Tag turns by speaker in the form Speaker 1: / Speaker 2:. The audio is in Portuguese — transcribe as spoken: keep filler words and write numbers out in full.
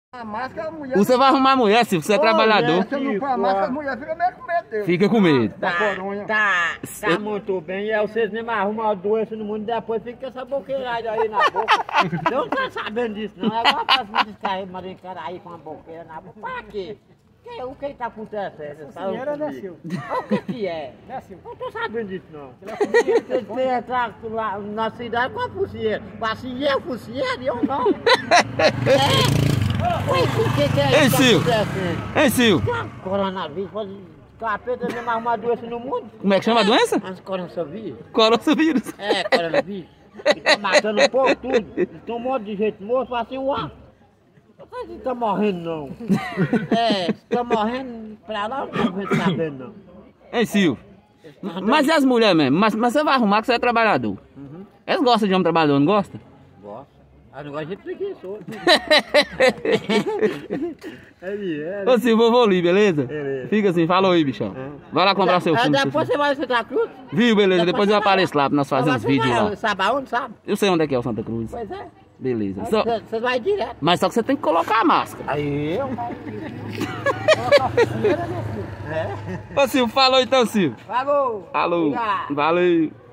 Speaker 1: A máscara, a mulher...
Speaker 2: Você vai arrumar mulher, Silvio, você é
Speaker 1: Ô,
Speaker 2: trabalhador.
Speaker 1: Se eu não pôr a máscara, a mulher fica meio com medo dele.
Speaker 2: Fica com medo.
Speaker 1: Da
Speaker 3: Tá,
Speaker 1: coronha.
Speaker 3: tá, tá muito bem. E aí vocês mesmo arrumam uma doença no mundo e depois fica com essa boqueirada aí na boca. Eu não tô sabendo disso, não. Agora faz me distrair, mas encarar aí com uma boqueira na boca. Pra quê? Que, o que tá acontecendo?
Speaker 1: Senhora, né, Silvio?
Speaker 3: O que que é?
Speaker 1: Né, Silvio?
Speaker 3: Eu não tô sabendo disso, não. Você tem que entrar lá na cidade com a focinheira. Assim, eu focinheira e eu não. É. Ué, o que que é
Speaker 2: Ei,
Speaker 3: isso que
Speaker 2: Silvio.
Speaker 3: tá acontecendo?
Speaker 2: Hein, Silvio?
Speaker 3: Coronavírus, pode... Capeta mesmo arrumar doença no mundo.
Speaker 2: Como é que chama a doença?
Speaker 3: As coronavírus.
Speaker 2: Coronavírus.
Speaker 3: É, coronavírus. E tá matando um pouco tudo. Tem um monte de gente morto, fala assim, uau. Não sei se tá morrendo não. É, se tá morrendo pra lá, não tô sabendo não.
Speaker 2: Hein, Silvio? Mas e as mulheres mesmo? Mas, mas você vai arrumar que você é trabalhador.
Speaker 3: Uhum.
Speaker 2: Eles gostam de homem trabalhador, não gostam?
Speaker 3: Gosta. Ah, não gosta de preguiçoso. Ele é.
Speaker 2: Ô Silvio, eu vou ali, beleza?
Speaker 3: Beleza.
Speaker 2: Fica assim, falou aí, bichão. Vai lá comprar seu
Speaker 3: Ah,
Speaker 2: filme.
Speaker 3: depois você vai no Santa Cruz?
Speaker 2: Viu, beleza? Depois
Speaker 3: você
Speaker 2: eu
Speaker 3: vai
Speaker 2: apareço lá pra nós fazer uns
Speaker 3: Você
Speaker 2: vídeos
Speaker 3: vai,
Speaker 2: lá.
Speaker 3: Sabe aonde, sabe?
Speaker 2: Eu sei onde é que é o Santa Cruz.
Speaker 3: Pois é.
Speaker 2: Beleza.
Speaker 3: Aí
Speaker 2: Só-
Speaker 3: Você você vai direto.
Speaker 2: Mas só que você tem que colocar a máscara.
Speaker 3: Aí eu. É.
Speaker 2: Ô Silvio, falou então, Silvio.
Speaker 3: Falou.
Speaker 2: Falou.
Speaker 3: Obrigado.
Speaker 2: Valeu.